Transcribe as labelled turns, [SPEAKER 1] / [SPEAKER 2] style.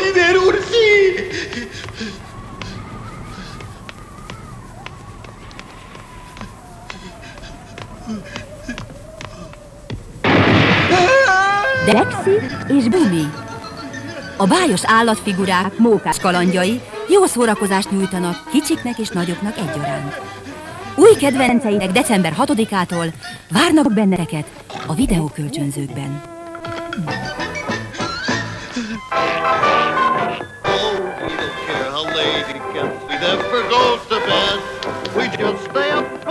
[SPEAKER 1] Oliver úrci!
[SPEAKER 2] Drexi és Bumi. A bájos állatfigurák, mókás kalandjai jó szórakozást nyújtanak kicsiknek és nagyoknak egyaránt. Új kedvenceinek december 6-ától várnak benneteket a videókölcsönzőkben.
[SPEAKER 3] Oh, we don't care how late it gets. We never go to bed. We just stay up